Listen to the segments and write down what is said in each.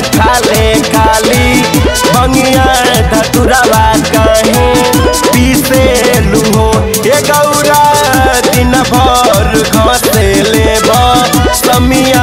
खाले खाली भंगिया धतुरवा काहे पीसे लूहो ये गौरा दिन भर घसे लेब समिया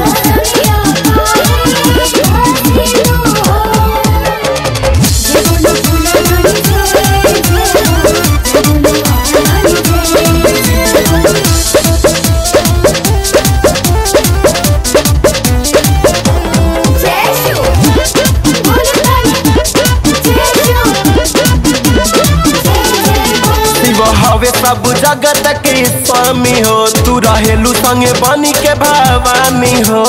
हवे सब जगत के स्वामी हो तू रहेलू संगे बनी के भवानी हो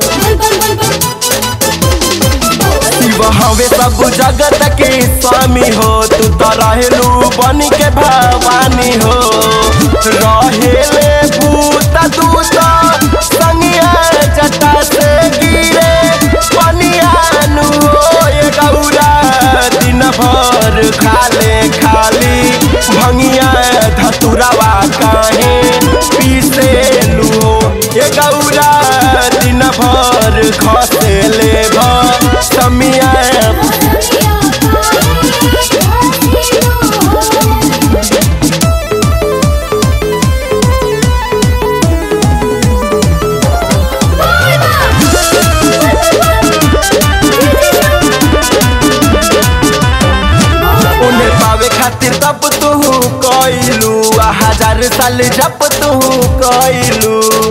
शिव हवे सब जगत के स्वामी हो तू तो रहेलू बनी के भवानी हो रहेले भूत दूत संगिया जटा से गिरे पनियानु हो ये गौरा दिन भर खाले खाली भंगिया धतुरवा काहे पीसे लूहो ये गौरा दिन भर घसे लेब समिया पावे खातिर तब तू कइलू 1000 साल जप तू कइलू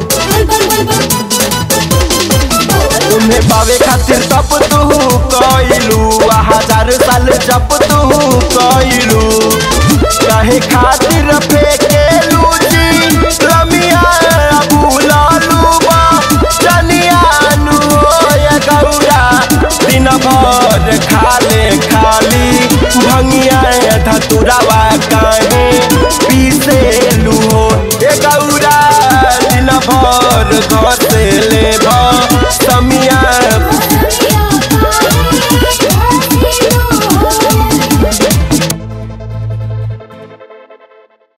उन्हें पावे खातिर तब तू कइलू 1000 साल जप तू कइलू काहे खातिर फेकेलू जी रमिया बुलालू बा जनियानु ये गौरा दिन भर खाले खाली भंगिया धतुरवा काहे पीसे लूहो ये गौरा दिन भर घसे